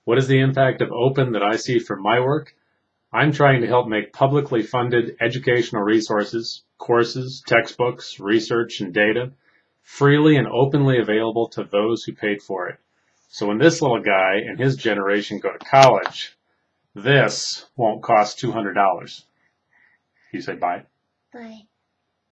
What is the impact of open that I see from my work? I'm trying to help make publicly funded educational resources, courses, textbooks, research, and data freely and openly available to those who paid for it. So when this little guy and his generation go to college, this won't cost $200. You say bye? Bye.